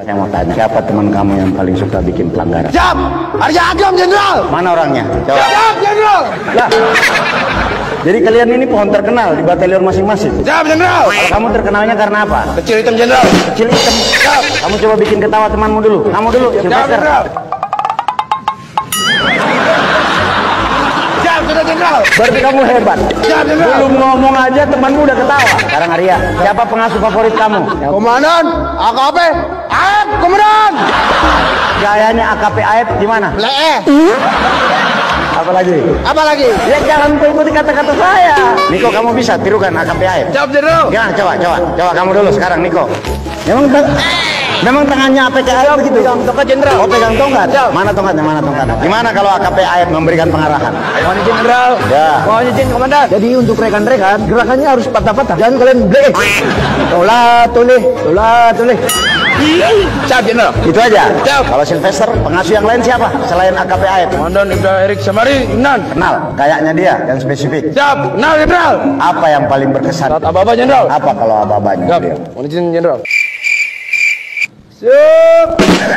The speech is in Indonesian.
Saya mau tanya, siapa teman kamu yang paling suka bikin pelanggaran? Siap! Arya Agam, Jenderal! Mana orangnya? Jawab. Siap, Jenderal! Lah, jadi kalian ini pohon terkenal di batalion masing-masing. Siap, Jenderal! Kalau kamu terkenalnya karena apa? Kecil hitam, Jenderal! Kecil hitam. Siap! Kamu coba bikin ketawa temanmu dulu. Kamu dulu, Siap, Sylvester. Jenderal! Siap, sudah, Jenderal! Berarti kamu hebat. Siap, Jenderal! Belum ngomong aja temanmu udah ketawa. Sekarang Arya, siapa pengasuh favorit kamu? Komandan, AKP, AF, Komandan! Gayanya AKP AF gimana? Lee! Apa lagi? Apa lagi? Ya jangan ikuti kata-kata saya. Niko, kamu bisa tirukan AKP AF? Siap, Jenderal! Gimana? Coba kamu dulu sekarang, Niko. Memang tangannya APK AF begitu? Pegang tongkat, Jenderal! Oh, pegang tongkat? Siap. Mana tongkatnya? Gimana kalau AKP AF memberikan pengarahan? Mohon izin, Jenderal! Ya. Mohon izin, Komandan! Jadi untuk rekan-rekan, gerakannya harus patah-patah. Jangan kalian break. Tolah-toleh. Siap, Jenderal! Itu aja. Siap. Kalau Sylvester, pengasuh yang lain siapa? Selain AKP AF? Komandan Ibda Erik Samari, Nan! Kenal, kayaknya dia yang spesifik. Siap! Kenal, Jenderal! Apa yang paling berkesan? Saat apa-apa, Jenderal! Apa kalau ababanya Siap! dia? Mohon izin, Jenderal! Siap!